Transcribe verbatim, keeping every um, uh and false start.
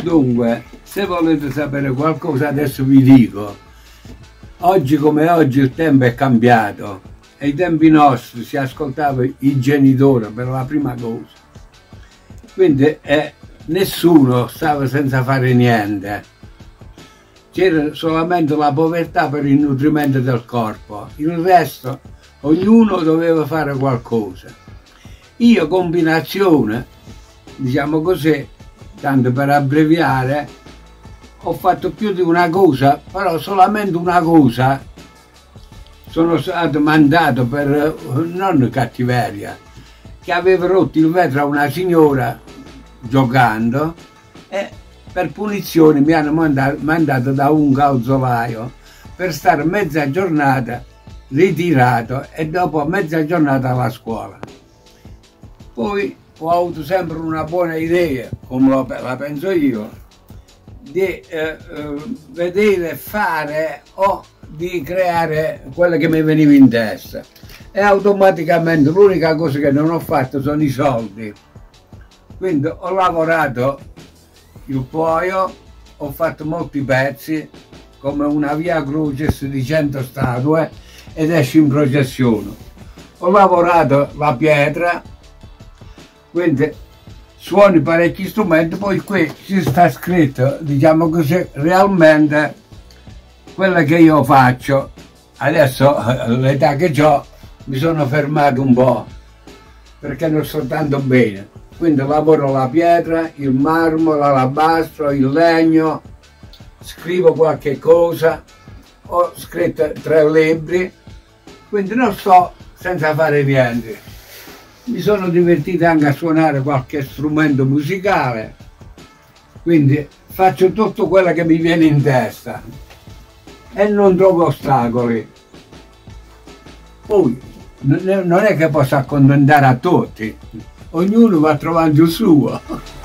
Dunque, se volete sapere qualcosa adesso vi dico. Oggi come oggi il tempo è cambiato. Ai tempi nostri si ascoltava i genitori per la prima cosa. Quindi eh, nessuno stava senza fare niente. C'era solamente la povertà per il nutrimento del corpo. Il resto, ognuno doveva fare qualcosa. Io combinazione, diciamo così, tanto per abbreviare, ho fatto più di una cosa, però solamente una cosa. Sono stato mandato per, non cattiveria, che aveva rotto il vetro a una signora giocando e per punizione mi hanno mandato, mandato da un calzolaio per stare mezza giornata ritirato e dopo mezza giornata alla scuola. Poi ho avuto sempre una buona idea, come lo, la penso io, di eh, eh, vedere fare o di creare quello che mi veniva in testa. E automaticamente l'unica cosa che non ho fatto sono i soldi. Quindi ho lavorato il cuoio, ho fatto molti pezzi, come una via Crucis di cento statue ed esce in processione. Ho lavorato la pietra, quindi suoni parecchi strumenti, poi qui ci sta scritto, diciamo così, realmente quello che io faccio. Adesso all'età che ho mi sono fermato un po' perché non sto tanto bene, quindi lavoro la pietra, il marmo, l'alabastro, il legno, scrivo qualche cosa, ho scritto tre libri, quindi non sto senza fare niente. Mi sono divertito anche a suonare qualche strumento musicale, quindi faccio tutto quello che mi viene in testa e non trovo ostacoli. Poi non è che posso accontentare a tutti, ognuno va trovando il suo.